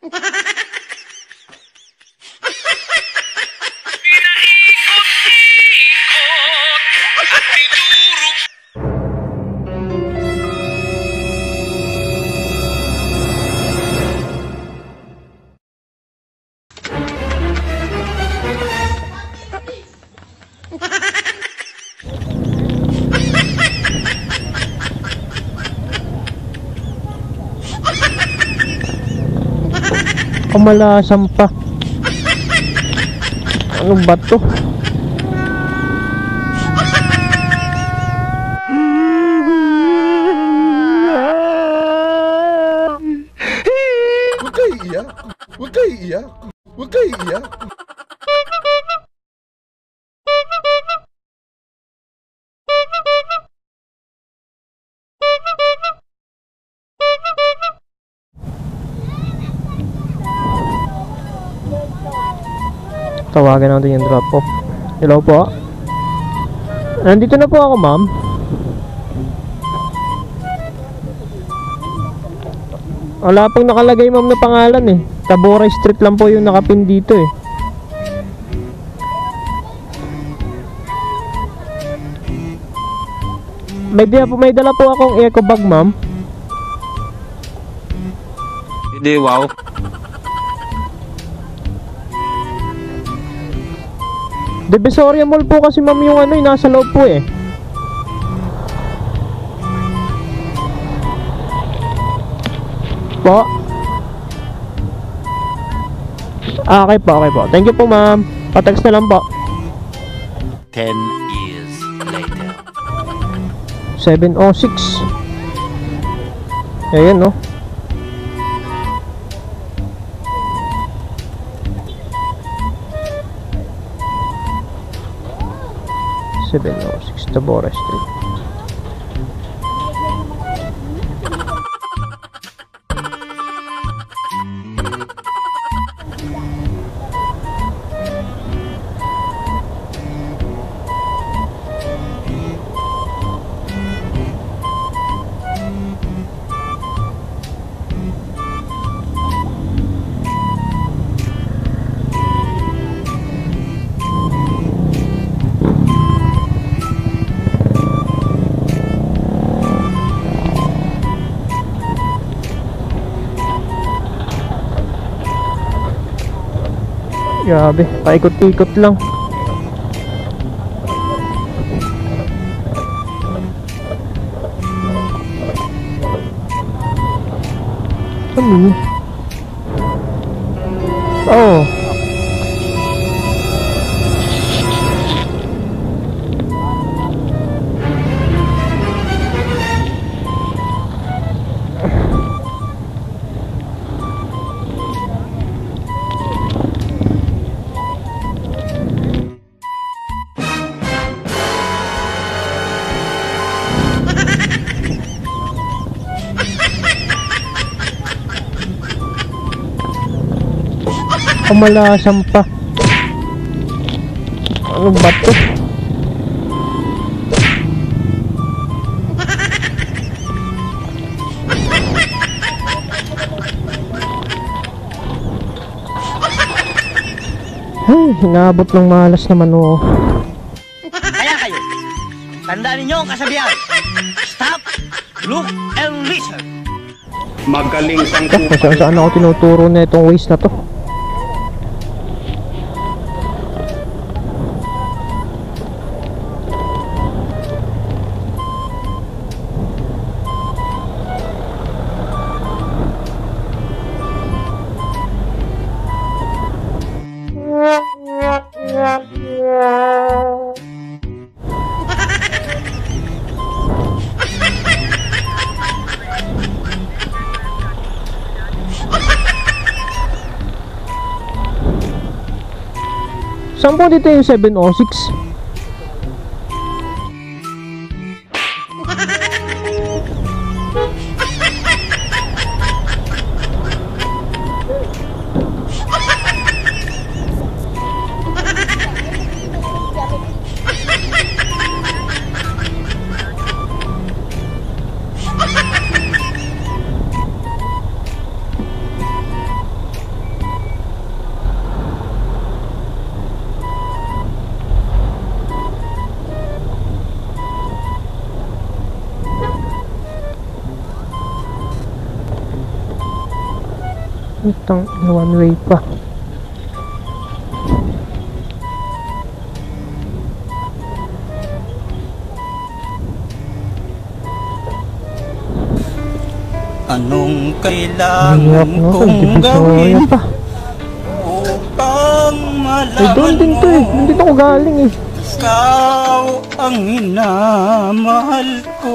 Kamalasan pa. Ano ba to? Huwag kayo iiyak. Huwag kayo iiyak. Huwag kayo iiyak. Tawagan natin yung drop off. Hello po. Nandito na po ako, ma'am. Wala pong nakalagay, ma'am, na pangalan eh. Tabora Street lang po yung nakapin dito eh. May dala po akong eco bag, ma'am. Hindi, wow. Divisoria Mall po kasi, ma'am, yung ano, nasa loob po eh. Po. Okay po, okay po. Thank you po, ma'am. Pa-text na lang po. 10 years later. 7:06. Ayan, no. Tabora Street. Grabe, paikot-ikot lang. Ano? Oh. Kamalasan pa. Ano ba to? Ay, hinabot ng malas naman oh. Kaya kayo, tandaan ninyo ang kasabihan. Stop, look, and listen. Magaling kang Saan ako tinuturo na itong waste na to? Saan po dito yung 706? Itang one way pa. Anong Hirap kailangan no, kong Divisoria gawin pa. upang Eh, doon malaman din to eh. mo Nandito ako galing eh. ikaw ang minamahal ko?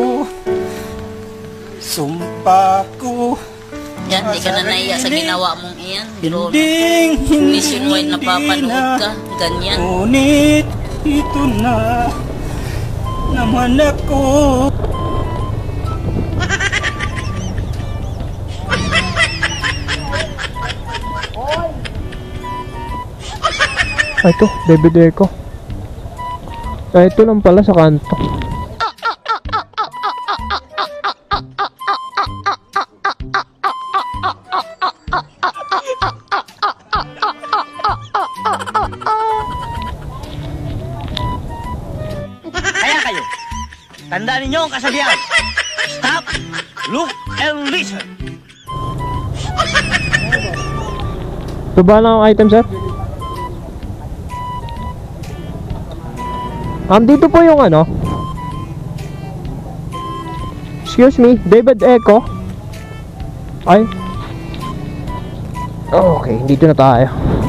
Sumpa ko Yan, di ka na naiya sa ginawa mong iyan. Pero hinding nationwide napapanood ka. Ganyan. Ngunit ito na naman ako. Ah, ito, David Echo. Ah, ito lang pala sa kanto. Kaya kayo, tandaan ninyo ang kasabihan. Stop, look, and listen. Ito ba lang ang item, sir? Dito po yung ano. Excuse me, David Echo. Ay. Okay, dito na tayo.